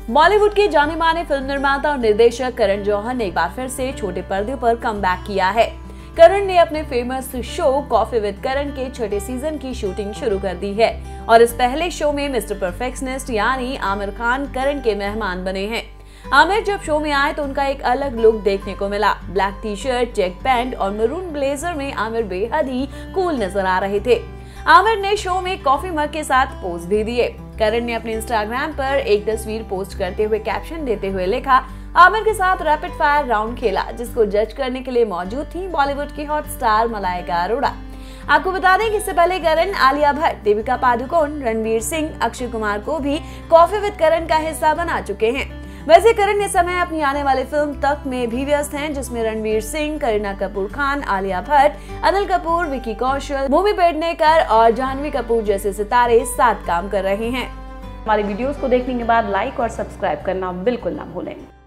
बॉलीवुड के जाने माने फिल्म निर्माता और निर्देशक करण जौहर ने एक बार फिर से छोटे पर्दे पर कमबैक किया है। करण ने अपने famous show coffee with Karan के छठे सीजन की शूटिंग शुरू कर दी है और इस पहले शो में मिस्टर परफेक्शनिस्ट यानी आमिर खान करण के मेहमान बने हैं। आमिर जब शो में आए तो उनका एक अलग लुक देखने को मिला। Black T shirt, check pant और मरून ब्लेजर में आमिर बेहद ही कूल नजर आ रहे थे। आमिर ने शो में कॉफी मग के साथ पोज भी दिए। करण ने अपने इंस्टाग्राम पर एक तस्वीर पोस्ट करते हुए कैप्शन देते हुए लिखा, आमिर के साथ रैपिड फायर राउंड खेला, जिसको जज करने के लिए मौजूद थी बॉलीवुड की हॉट स्टार मलाइका अरोड़ा। आपको बता दें कि इससे पहले करण आलिया भट्ट, दीपिका पादुकोण, रणवीर सिंह, अक्षय कुमार को भी कॉफी विद करण का हिस्सा बना चुके हैं। वैसे करण इस समय अपनी आने वाली फिल्म तक में भी व्यस्त हैं, जिसमें रणवीर सिंह, करीना कपूर खान, आलिया भट्ट, अनिल कपूर, विकी कौशल, भूमि पेडनेकर और जाह्नवी कपूर जैसे सितारे साथ काम कर रहे हैं। हमारी वीडियोस को देखने के बाद लाइक और सब्सक्राइब करना बिल्कुल ना भूलें।